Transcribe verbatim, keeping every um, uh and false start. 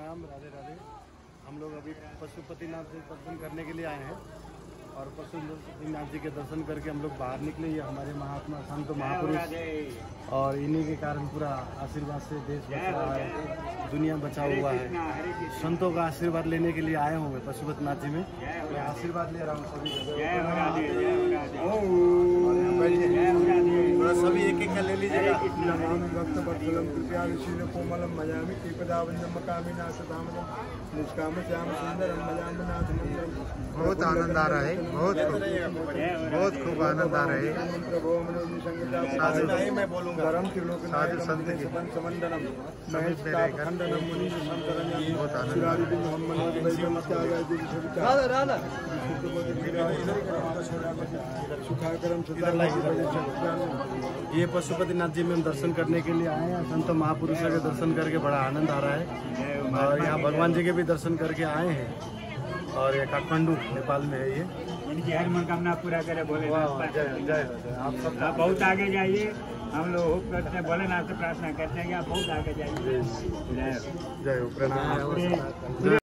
प्रणाम, राधे राधे। हम लोग अभी पशुपतिनाथ से दर्शन करने के लिए आए हैं और पशुपतिनाथ जी के दर्शन करके हम लोग बाहर निकले। ये हमारे महात्मा संत महापुरुष और इन्हीं के कारण पूरा आशीर्वाद से देश बच रहा है, दुनिया बचा हुआ है। संतों का आशीर्वाद लेने के लिए आए हुए पशुपतिनाथ जी में। मैं आशीर्वाद ले रहा हूँ सभी सभी एक एक का ले लीजिएगा। कोमलम मजामी निष्काम श्याम सुंदर बहुत आनंद आ रहा है, बहुत बहुत खूब आनंद आ रहा है। मैं बोलूँगा साधु संत की बहुत ये पशुपतिनाथ जी में हम दर्शन करने के लिए आए हैं। संत महापुरुषों के दर्शन करके बड़ा आनंद आ रहा है और यहाँ भगवान जी के भी दर्शन करके आए हैं। और ये काठमांडू नेपाल में है। ये इनकी हर मनोकामना पूरा करे भोले। जय जय आप सब आप बहुत आगे जाइए। हम लोग करते हैं भोलेनाथ से प्रार्थना करते हैं कि आप बहुत आगे जाइए। जय हो, प्रणाम।